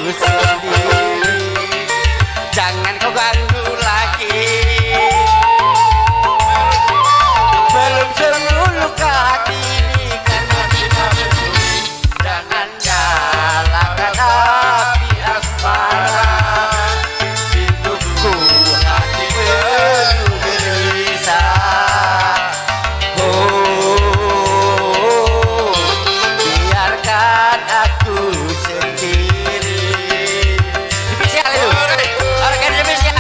sendiri. Jangan kau ganggu lagi. Belum sembuh luka hati ini karena kita berdua. Jangan nyalakan api asmara. Hidupku hati penuh gelisah. Oh, biarkan aku sendiri. Spesial itu, organ spesial.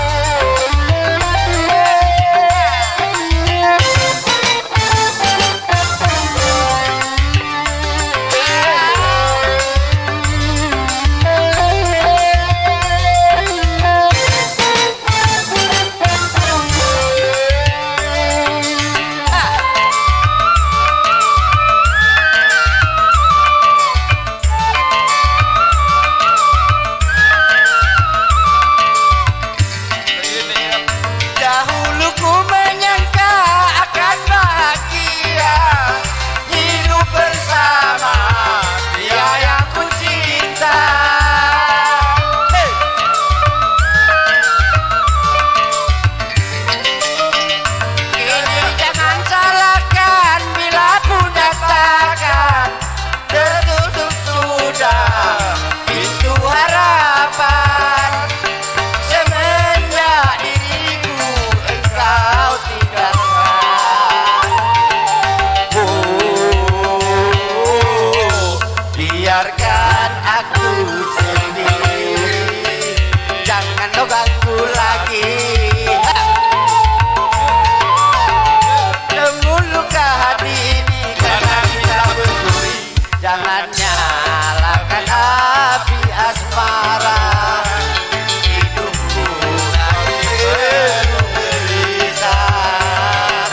Dahulu ku menyangka akan bahagia hidup bersama dia yang ku cinta. Kini jangan salahkan bila ku nyatakan tertutup sudah pintu harapan. Semenjak diriku engkau tinggalkan. Oh, biarkan aku sendiri. Jangan kau ganggu lagi. Temu luka hati ini karena kita berduri. Jangan nyalakan api asmara. Hidupku hati penuh gelisah.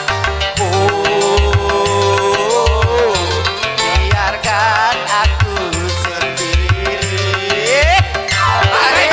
Oh, biarkan aku sendiri. Mari.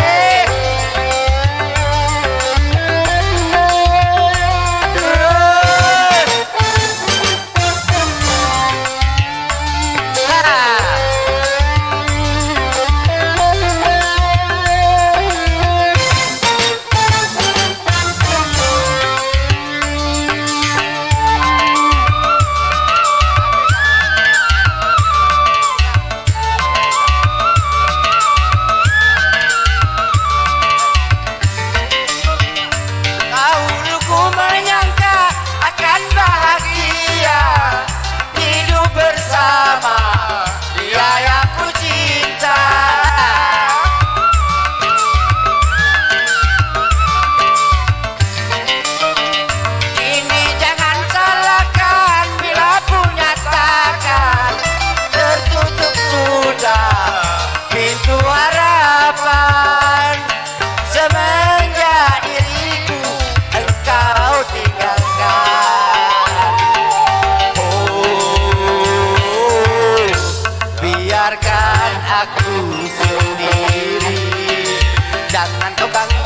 Dahulu ku menyangka akan bahagia hidup bersama dia yang ku cinta. Kini jangan salahkan bila ku nyatakan tertutup sudah pintu harapan. Semenjak diriku engkau tinggalkan. Oh, biarkan aku sendiri. Jangan kau ganggu